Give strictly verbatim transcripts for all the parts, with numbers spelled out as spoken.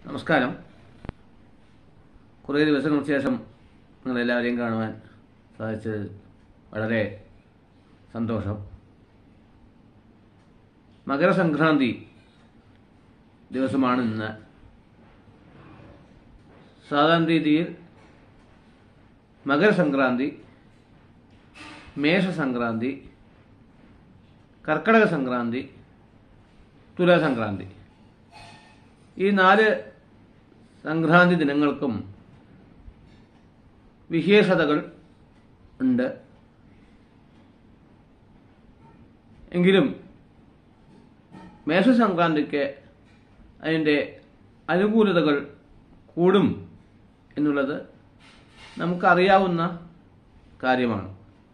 നമസ്കാരം. കുറേ ദിവസങ്ങൾക്ക് ശേഷം നിങ്ങളെല്ലാവരെയും കാണുവാൻ സാധിച്ചത് വളരെ സന്തോഷം. മകരസംക്രാന്തി ദിവസമാണ് ഇന്ന്. സാധാരണ രീതിയിൽ മകരസംക്രാന്തി, മേഷസംക്രാന്തി, കർക്കടക സംക്രാന്തി, തുലാസംക്രാന്തി, ഈ നാല് സംക്രാന്തി ദിനങ്ങൾക്കും വിശേഷതകൾ ഉണ്ട്. എങ്കിലും മേഷസംക്രാന്തിക്ക് അതിൻ്റെ അനുകൂലതകൾ കൂടും എന്നുള്ളത് നമുക്കറിയാവുന്ന കാര്യമാണ്.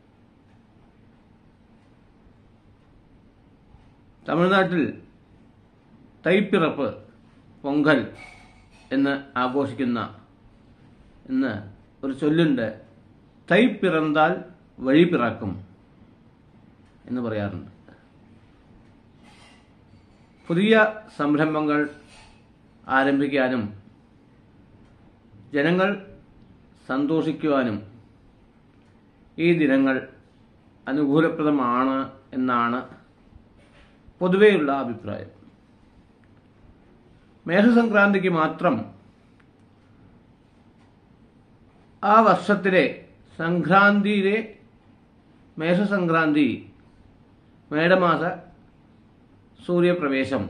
തമിഴ്നാട്ടിൽ തൈപ്പിറപ്പ്, പൊങ്കൽ എന്ന് ആഘോഷിക്കുന്ന ഇന്ന് ഒരു ചൊല്ലുണ്ട്. തൈ പിറന്താൽ വഴി പിറക്കും എന്ന് പറയാറുണ്ട്. പുതിയ സംരംഭങ്ങൾ ആരംഭിക്കാനും ജനങ്ങൾ സന്തോഷിക്കുവാനും ഈ ദിനങ്ങൾ അനുകൂലപ്രദമാണ് എന്നാണ് പൊതുവെയുള്ള അഭിപ്രായം. മേഷസംക്രാന്തിക്ക് മാത്രം ആ വർഷത്തിലെ സംക്രാന്തിയിലെ മേഷസംക്രാന്തി, മേടമാസ സൂര്യപ്രവേശം,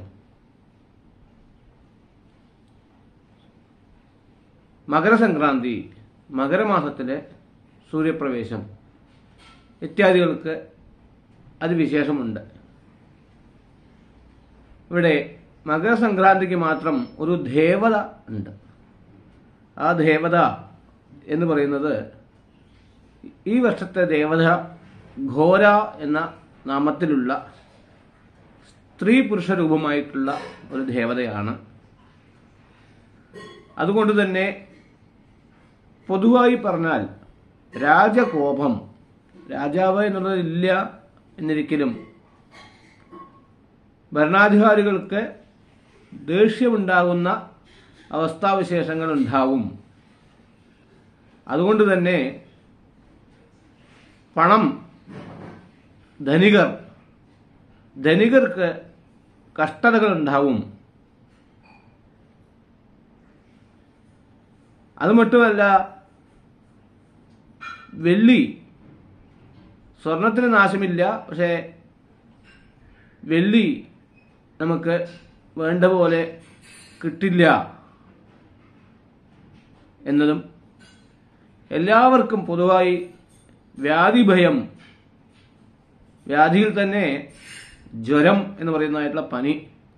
മകരസംക്രാന്തി, മകരമാസത്തിലെ സൂര്യപ്രവേശം ഇത്യാദികൾക്ക് അതിവിശേഷമുണ്ട്. ഇവിടെ മകരസംക്രാന്തിക്ക് മാത്രം ഒരു ദേവത ഉണ്ട്. ആ ദേവത എന്ന് പറയുന്നത് ഈ വർഷത്തെ ദേവത ഘോര എന്ന നാമത്തിലുള്ള സ്ത്രീ പുരുഷ രൂപമായിട്ടുള്ള ഒരു ദേവതയാണ്. അതുകൊണ്ട് തന്നെ പൊതുവായി പറഞ്ഞാൽ രാജകോപം, രാജാവ് എന്നുള്ളതില്ല എന്നിരിക്കലും ഭരണാധികാരികൾക്ക് ദേഷ്യമുണ്ടാകുന്ന അവസ്ഥാവിശേഷങ്ങൾ ഉണ്ടാവും. അതുകൊണ്ട് തന്നെ പണം, ധനികർ ധനികർക്ക് കഷ്ടതകൾ ഉണ്ടാവും. അതുമട്ടുമല്ല, വെള്ളി, സ്വർണത്തിന് നാശമില്ല, പക്ഷേ വെള്ളി നമുക്ക് വേണ്ട പോലെ കിട്ടില്ല എന്നതും, എല്ലാവർക്കും പൊതുവായി വ്യാധിഭയം, വ്യാധിയിൽ തന്നെ ജ്വരം എന്ന് പറയുന്നതായിട്ടുള്ള പനി,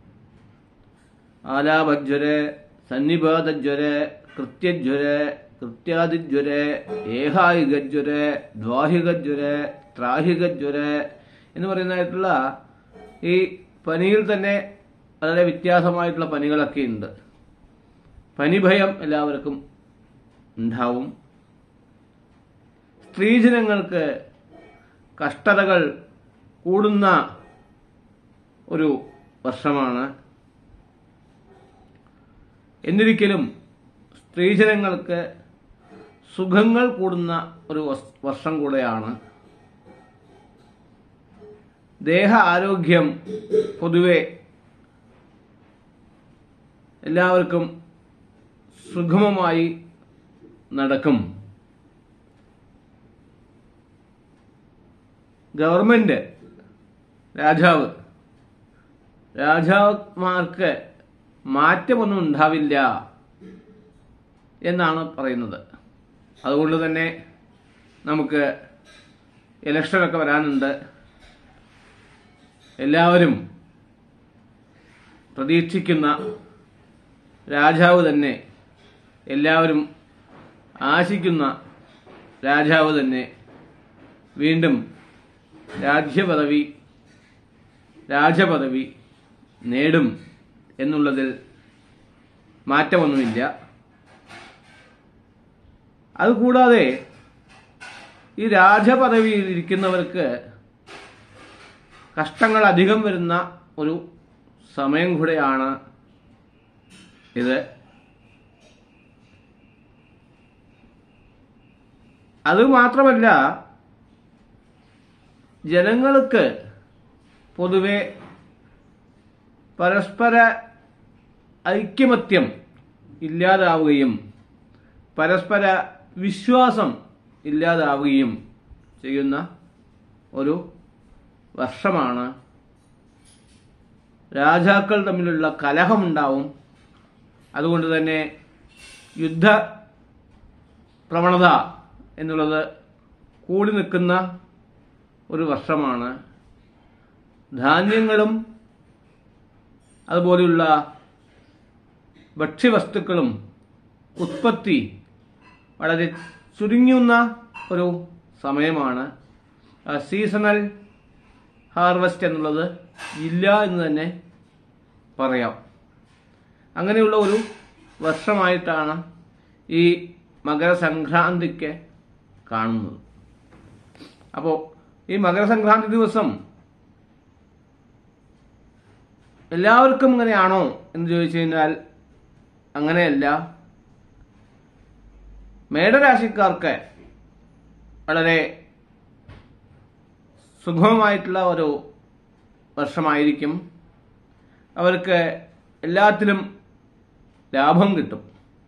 ആലാപജ്വര്, സന്നിപാതജ്വര്, കൃത്യജ്വര്, കൃത്യാദിജ്വര്, ഏഹായികജ്വര്, ദ്വാഹികജ്വര്, ത്രാഹികജ്വര് എന്ന് പറയുന്നതായിട്ടുള്ള ഈ പനിയിൽ തന്നെ വളരെ വ്യത്യാസമായിട്ടുള്ള പനികളൊക്കെ ഉണ്ട്. പനിഭയം എല്ലാവർക്കും ഉണ്ടാവും. സ്ത്രീജനങ്ങൾക്ക് കഷ്ടതകൾ കൂടുന്ന ഒരു വർഷമാണ്. എന്നിരിക്കലും സ്ത്രീജനങ്ങൾക്ക് സുഖങ്ങൾ കൂടുന്ന ഒരു വർഷം കൂടെയാണ്. ദേഹ ആരോഗ്യം പൊതുവെ എല്ലാവർക്കും സുഗമമായി നടക്കും. ഗവൺമെന്റ്, രാജാവ് രാജാക്കന്മാർക്ക് മാറ്റമൊന്നും ഉണ്ടാവില്ല എന്നാണ് പറയുന്നത്. അതുകൊണ്ട് തന്നെ നമുക്ക് ഇലക്ഷനൊക്കെ വരാനുണ്ട്. എല്ലാവരും പ്രതീക്ഷിക്കുന്ന രാജാവ് തന്നെ, എല്ലാവരും ആശിക്കുന്ന രാജാവ് തന്നെ വീണ്ടും രാജ്യപദവി രാജപദവി നേടും എന്നുള്ളതിൽ മാറ്റമൊന്നുമില്ല. അതുകൂടാതെ ഈ രാജപദവിയിൽ ഇരിക്കുന്നവർക്ക് കഷ്ടങ്ങൾ അധികം വരുന്ന ഒരു സമയം കൂടെയാണ് ഇത്. അതുമാത്രമല്ല, ജനങ്ങൾക്ക് പൊതുവെ പരസ്പര ഐക്യമത്യം ഇല്ലാതാവുകയും പരസ്പര വിശ്വാസം ഇല്ലാതാവുകയും ചെയ്യുന്ന ഒരു വർഷമാണ്. രാജാക്കൾ തമ്മിലുള്ള കലഹമുണ്ടാവും. അതുകൊണ്ട് തന്നെ യുദ്ധ പ്രവണത എന്നുള്ളത് കൂടി നിൽക്കുന്ന ഒരു വർഷമാണ്. ധാന്യങ്ങളും അതുപോലെയുള്ള ഭക്ഷ്യവസ്തുക്കളും ഉത്പത്തി വളരെ ചുരുങ്ങുന്ന ഒരു സമയമാണ്. സീസണൽ ഹാർവസ്റ്റ് എന്നുള്ളത് ഇല്ല എന്ന് തന്നെ പറയാം. അങ്ങനെയുള്ള ഒരു വർഷമായിട്ടാണ് ഈ മകരസംക്രാന്തിക്ക് കാണുന്നത്. അപ്പോൾ ഈ മകരസംക്രാന്തി ദിവസം എല്ലാവർക്കും ഇങ്ങനെയാണോ എന്ന് ചോദിച്ചു കഴിഞ്ഞാൽ അങ്ങനെയല്ല. മേടരാശിക്കാർക്ക് വളരെ സുഗമമായിട്ടുള്ള ഒരു വർഷമായിരിക്കും. അവർക്ക് എല്ലാത്തിലും ലാഭം കിട്ടും.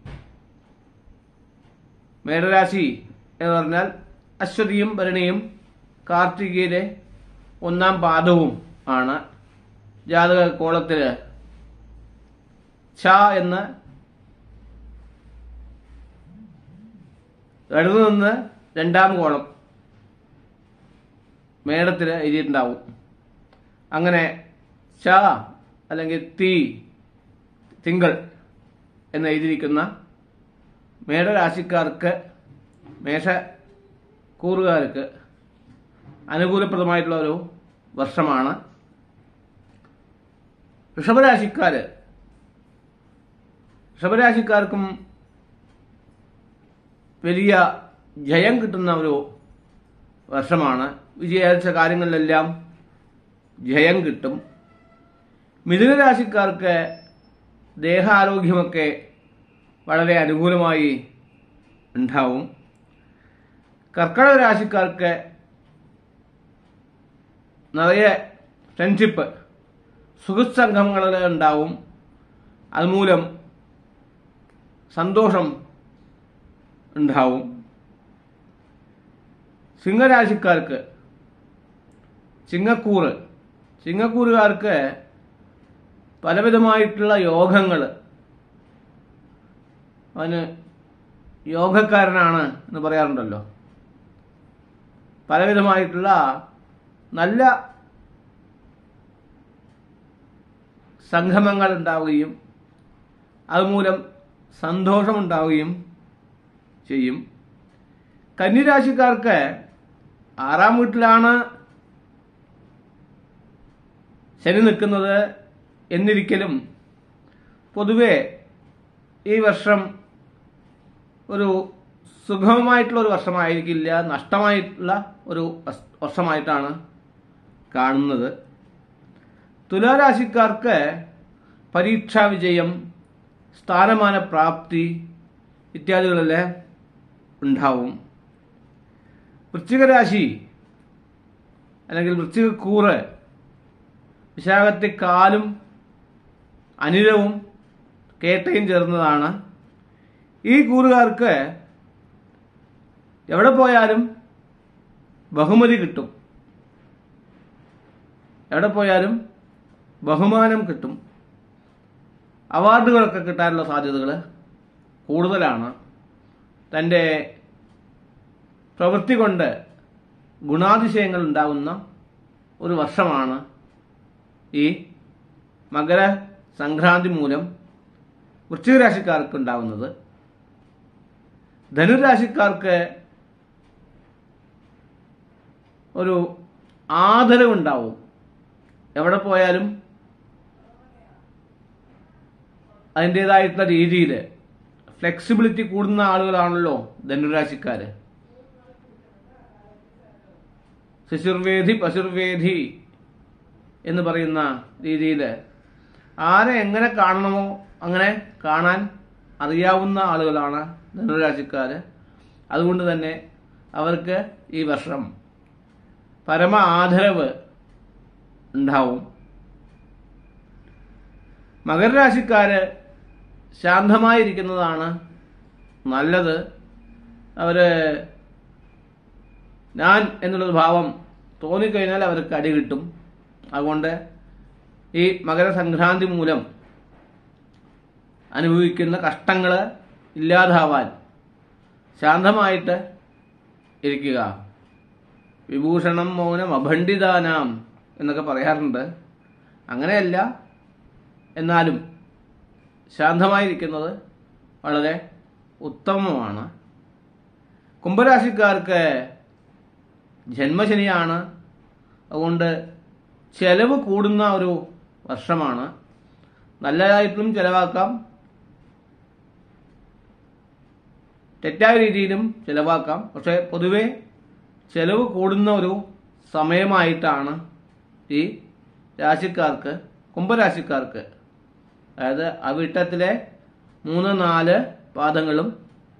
മേടരാശി എന്ന് പറഞ്ഞാൽ അശ്വതിയും ഭരണിയും കാർത്തികയിലെ ഒന്നാം പാദവും ആണ്. ജാതക കോളത്തില് ഛ എന്ന് ഇടതു നിന്ന് രണ്ടാം കോളം മേടത്തിൽ എഴുതിയിട്ടുണ്ടാവും. അങ്ങനെ ഛ അല്ലെങ്കിൽ തീ തിങ്കൾ എന്ന് എഴുതിയിരിക്കുന്ന മേടരാശിക്കാർക്ക്, മേഷക്കൂറുകാർക്ക് അനുകൂലപ്രദമായിട്ടുള്ള ഒരു വർഷമാണ്. ഋഷഭരാശിക്കാര് ഋഷഭരാശിക്കാർക്കും വലിയ ജയം കിട്ടുന്ന ഒരു വർഷമാണ്. വിജയിച്ച കാര്യങ്ങളിലെല്ലാം ജയം കിട്ടും. മിഥുനരാശിക്കാർക്ക് ദേഹാരോഗ്യമൊക്കെ വളരെ അനുകൂലമായി ഉണ്ടാവും. കർക്കിടക രാശിക്കാർക്ക് നിറയെ ഫ്രണ്ട്ഷിപ്പ്, സുഹൃത്സംഗങ്ങളിൽ ഉണ്ടാവും. അതുമൂലം സന്തോഷം ഉണ്ടാവും. സിംഹരാശിക്കാർക്ക് ചിങ്ങക്കൂറ് ചിങ്ങക്കൂറുകാർക്ക് പലവിധമായിട്ടുള്ള യോഗങ്ങൾ, അവന് യോഗക്കാരനാണ് എന്ന് പറയാറുണ്ടല്ലോ, പലവിധമായിട്ടുള്ള നല്ല സംഗമങ്ങൾ ഉണ്ടാവുകയും അതുമൂലം സന്തോഷമുണ്ടാവുകയും ചെയ്യും. കന്നിരാശിക്കാർക്ക് ആറാം വീട്ടിലാണ് ശനി നിൽക്കുന്നത് എന്നിരിക്കലും പൊതുവെ ഈ വർഷം ഒരു സുഗമമായിട്ടുള്ള ഒരു വർഷമായിരിക്കില്ല, നഷ്ടമായിട്ടുള്ള ഒരു വർഷമായിട്ടാണ് കാണുന്നത്. തുലാരാശിക്കാർക്ക് പരീക്ഷാ വിജയം, സ്ഥാനമാന പ്രാപ്തി ഇത്യാദികളെല്ലാം ഉണ്ടാവും. വൃശ്ചികരാശി അല്ലെങ്കിൽ വൃശ്ചികക്കൂറ് വിശാഖത്തെ കാലും അനിഴവും കേട്ടയും ചേർന്നതാണ്. ഈ കൂറുകാർക്ക് എവിടെ പോയാലും ബഹുമതി കിട്ടും, എവിടെ പോയാലും ബഹുമാനം കിട്ടും. അവാർഡുകളൊക്കെ കിട്ടാനുള്ള സാധ്യതകൾ കൂടുതലാണ്. തൻ്റെ പ്രവൃത്തി കൊണ്ട് ഗുണാതിശയങ്ങൾ ഉണ്ടാകുന്ന ഒരു വർഷമാണ് ഈ മകര സംക്രാന്തി മൂലം വൃശ്ചിക രാശിക്കാർക്ക് ഉണ്ടാകുന്നത്. ധനുരാശിക്കാർക്ക് ഒരു ആദരവുണ്ടാവും. എവിടെ പോയാലും അതിൻ്റെതായിട്ടുള്ള രീതിയിൽ ഫ്ലെക്സിബിലിറ്റി കൂടുന്ന ആളുകളാണല്ലോ ധനുരാശിക്കാര്. ശിശുർവേദി പശുർവേദി എന്ന് പറയുന്ന രീതിയിൽ ആരെ എങ്ങനെ കാണണമോ അങ്ങനെ കാണാൻ അറിയാവുന്ന ആളുകളാണ് ധനുരാശിക്കാര്. അതുകൊണ്ട് തന്നെ അവർക്ക് ഈ വർഷം പരമ ആദരവ് ഉണ്ടാവും. മകരരാശിക്കാര് ശാന്തമായിരിക്കുന്നതാണ് നല്ലത്. അവര് ഞാൻ എന്നുള്ളൊരു ഭാവം തോന്നിക്കഴിഞ്ഞാൽ അവർക്ക് അടി കിട്ടും. അതുകൊണ്ട് ഈ മകരസംക്രാന്തി മൂലം അനുഭവിക്കുന്ന കഷ്ടങ്ങൾ ഇല്ലാതാവാൻ ശാന്തമായിട്ട് ഇരിക്കുക. വിഭൂഷണം മൗനം അഭണ്ഡിതാനാം എന്നൊക്കെ പറയാറുണ്ട്. അങ്ങനെയല്ല, എന്നാലും ശാന്തമായിരിക്കുന്നത് വളരെ ഉത്തമമാണ്. കുംഭരാശിക്കാർക്ക് ജന്മശനിയാണ്. അതുകൊണ്ട് ചെലവ് കൂടുന്ന ഒരു വർഷമാണ്. നല്ലതായിട്ടും ചെലവാക്കാം, തെറ്റായ രീതിയിലും ചെലവാക്കാം. പക്ഷെ പൊതുവെ ചെലവ് കൂടുന്ന ഒരു സമയമായിട്ടാണ് ഈ രാശിക്കാർക്ക്, കുംഭരാശിക്കാർക്ക്, അതായത് അവിട്ടത്തിലെ മൂന്ന് നാല് പാദങ്ങളും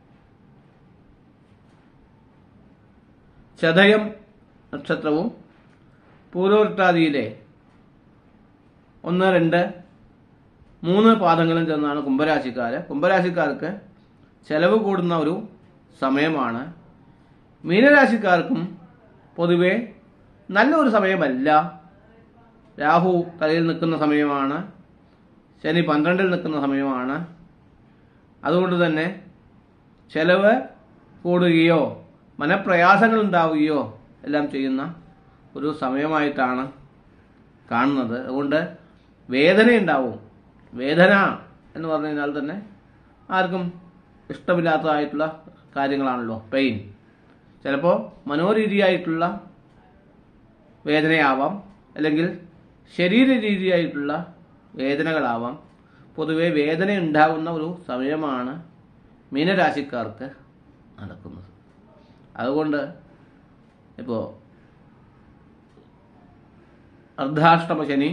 ചതയം നക്ഷത്രവും പൂരോരുട്ടാതിയിലെ ഒന്ന് രണ്ട് മൂന്ന് പാദങ്ങളും ചേർന്നാണ് കുംഭരാശിക്കാര്. കുംഭരാശിക്കാർക്ക് ചെലവ് കൂടുന്ന ഒരു സമയമാണ്. മീനരാശിക്കാർക്കും പൊതുവെ നല്ലൊരു സമയമല്ല. രാഹു തലയിൽ നിൽക്കുന്ന സമയമാണ്, ശനി പന്ത്രണ്ടിൽ നിൽക്കുന്ന സമയമാണ്. അതുകൊണ്ട് തന്നെ ചെലവ് കൂടുകയോ മനപ്രയാസങ്ങൾ ഉണ്ടാവുകയോ എല്ലാം ചെയ്യുന്ന ഒരു സമയമായിട്ടാണ് കാണുന്നത്. അതുകൊണ്ട് വേദനയുണ്ടാവും. വേദന എന്ന് പറഞ്ഞു കഴിഞ്ഞാൽ തന്നെ ആർക്കും ഇഷ്ടമില്ലാത്തതായിട്ടുള്ള കാര്യങ്ങളാണല്ലോ പെയിൻ. ചിലപ്പോൾ മനോരീതിയായിട്ടുള്ള വേദനയാവാം, അല്ലെങ്കിൽ ശരീര രീതിയായിട്ടുള്ള വേദനകളാവാം. പൊതുവെ വേദന ഉണ്ടാകുന്ന ഒരു സമയമാണ് മീനരാശിക്കാർക്ക് നടക്കുന്നത്. അതുകൊണ്ട് ഇപ്പോൾ അർദ്ധാഷ്ടമശനി,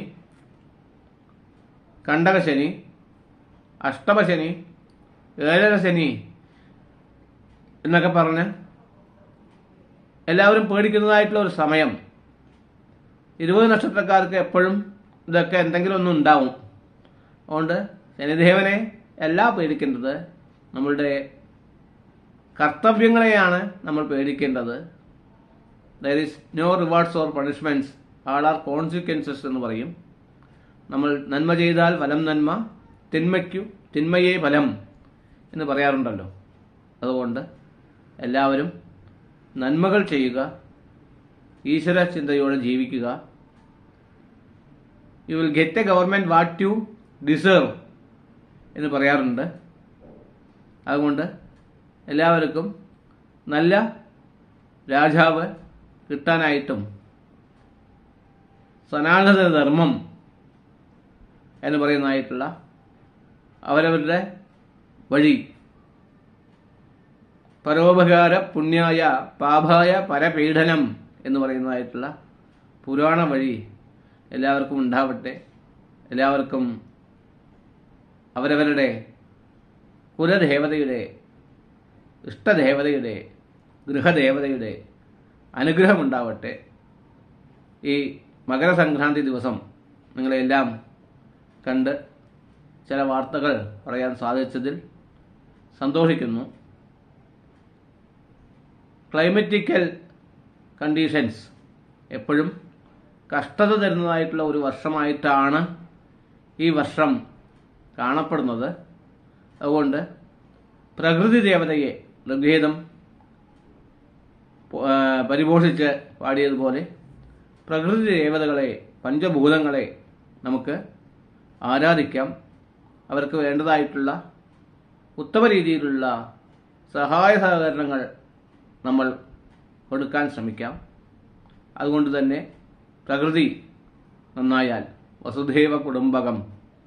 കണ്ടകശനി, അഷ്ടമശനി, ഏഴര ശനി എന്നൊക്കെ പറഞ്ഞ് എല്ലാവരും പേടിക്കുന്നതായിട്ടുള്ള ഒരു സമയം. ഇരുപത് നക്ഷത്രക്കാർക്ക് എപ്പോഴും ഇതൊക്കെ എന്തെങ്കിലും ഒന്നും ഉണ്ടാവും. അതുകൊണ്ട് ശനിദേവനെ അല്ല പേടിക്കേണ്ടത്, നമ്മളുടെ കർത്തവ്യങ്ങളെയാണ് നമ്മൾ പേടിക്കേണ്ടത്. There is no rewards or punishments, all are consequences എന്ന് പറയും. നമ്മൾ നന്മ ചെയ്താൽ ഫലം നന്മ, തിന്മയ്ക്കു തിന്മയേ ഫലം എന്ന് പറയാറുണ്ടല്ലോ. അതുകൊണ്ട് എല്ലാവരും നന്മകൾ ചെയ്യുക, ഈശ്വര ചിന്തയോടെ ജീവിക്കുക. You will get a government what you deserve എന്ന് പറയാറുണ്ട്. അതുകൊണ്ട് എല്ലാവർക്കും നല്ല രാജാവ് കിട്ടാനായിട്ടും സനാതന ധർമ്മം എന്ന് പറയുന്നതായിട്ടുള്ള അവരവരുടെ വഴി, പരോപകാര പുണ്യായ പാപായ പരപീഡനം എന്ന് പറയുന്നതായിട്ടുള്ള പുരാണ വഴി എല്ലാവർക്കും ഉണ്ടാവട്ടെ. എല്ലാവർക്കും അവരവരുടെ കുലദേവതയുടെ, ഇഷ്ടദേവതയുടെ, ഗൃഹദേവതയുടെ അനുഗ്രഹമുണ്ടാവട്ടെ. ഈ മകരസംക്രാന്തി ദിവസം നിങ്ങളെല്ലാം കണ്ട് ചില വാർത്തകൾ പറയാൻ സാധിച്ചതിൽ സന്തോഷിക്കുന്നു. ക്ലൈമറ്റിക്കൽ കണ്ടീഷൻസ് എപ്പോഴും കഷ്ടത തരുന്നതായിട്ടുള്ള ഒരു വർഷമായിട്ടാണ് ഈ വർഷം കാണപ്പെടുന്നത്. അതുകൊണ്ട് പ്രകൃതി ദേവതയെ ഋഗ്വേദം പരിപോഷിച്ച് പാടിയതുപോലെ പ്രകൃതി ദേവതകളെ, പഞ്ചഭൂതങ്ങളെ നമുക്ക് ആരാധിക്കാം. അവർക്ക് വേണ്ടതായിട്ടുള്ള ഉത്തമ രീതിയിലുള്ള സഹായ സഹകരണങ്ങൾ നമ്മൾ കൊടുക്കാൻ ശ്രമിക്കാം. അതുകൊണ്ട് തന്നെ പ്രകൃതി നന്നായാൽ വസുധൈവ കുടുംബകം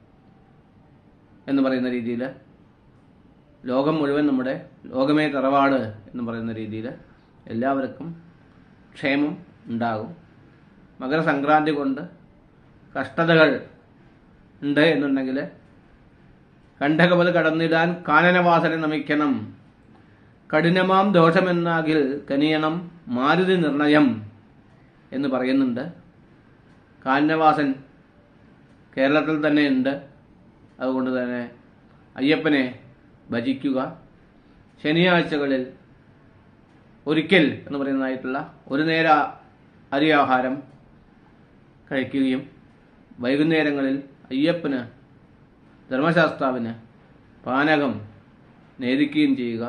എന്ന് പറയുന്ന രീതിയിൽ ലോകം മുഴുവൻ നമ്മുടെ ലോകമേ തറവാട് എന്ന് പറയുന്ന രീതിയിൽ എല്ലാവർക്കും ക്ഷേമം ഉണ്ടാകും. മകരസംക്രാന്തി കൊണ്ട് കഷ്ടതകൾ ഉണ്ട് എന്നുണ്ടെങ്കിൽ കണ്ടകവൽ കടന്നിടാൻ കാനനവാസനെ നമിക്കണം, കഠിനമാം ദോഷമെന്നാകിൽ കനിയണം മാരുതി നിർണയം എന്ന് പറയുന്നുണ്ട്. കാനനവാസൻ കേരളത്തിൽ തന്നെ ഉണ്ട്. അതുകൊണ്ട് തന്നെ അയ്യപ്പനെ ഭജിക്കുക. ശനിയാഴ്ചകളിൽ ഒരിക്കൽ എന്ന് പറയുന്നതായിട്ടുള്ള ഒരു നേര അരി ആഹാരം കഴിക്കുകയും വൈകുന്നേരങ്ങളിൽ അയ്യപ്പന് ധർമ്മശാസ്താവിന് പാനകം നേദിക്കുകയും ചെയ്യുക.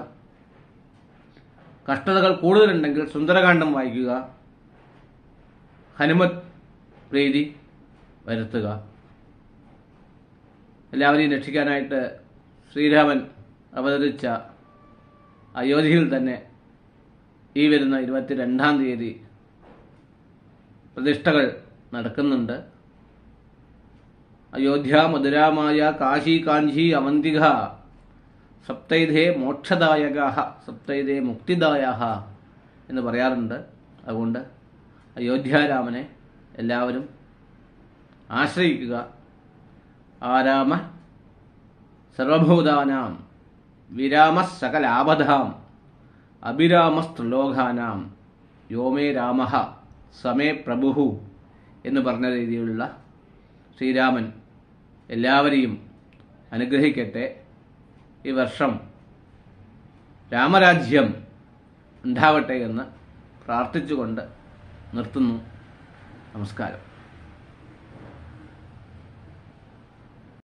കഷ്ടതകൾ കൂടുതലുണ്ടെങ്കിൽ സുന്ദരകാന്ഡം വായിക്കുക. ഹനുമത് പ്രീതി വരുത്തുക. എല്ലാവരെയും രക്ഷിക്കാനായിട്ട് ശ്രീരാമൻ അവതരിച്ച അയോധ്യയിൽ തന്നെ ഈ വരുന്ന ഇരുപത്തിരണ്ടാം തീയതി പ്രതിഷ്ഠകൾ നടക്കുന്നുണ്ട്. അയോധ്യ, മധുരാമായ, കാശി, കാഞ്ചി, അവന്തിക സപ്തൈതേ മോക്ഷദായക സപ്തൈതേ മുക്തിദായക എന്ന് പറയാറുണ്ട്. അതുകൊണ്ട് അയോധ്യാരാമനെ എല്ലാവരും ആശ്രയിക്കുക. ആരാമ സർവഭൂതാനാം വിരാമ സകലാപധാം അഭിരാമസ്ത്രിലോകാനാം യോമേ രാമ സമേ പ്രഭു എന്ന് പറഞ്ഞ രീതിയിലുള്ള ശ്രീരാമൻ എല്ലാവരെയും അനുഗ്രഹിക്കട്ടെ. ഈ വർഷം രാമരാജ്യം ഉണ്ടാവട്ടെ എന്ന് പ്രാർത്ഥിച്ചുകൊണ്ട് നിർത്തുന്നു. നമസ്കാരം.